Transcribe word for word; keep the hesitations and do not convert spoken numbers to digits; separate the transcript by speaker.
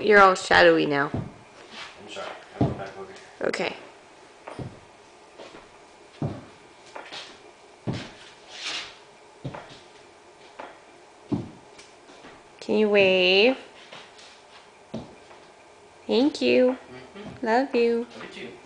Speaker 1: you're all shadowy now.
Speaker 2: I'm sorry. I'll go back over here.
Speaker 1: Okay. Can you wave? Thank you.
Speaker 2: Mm-hmm.
Speaker 1: Love you.
Speaker 2: Look at you.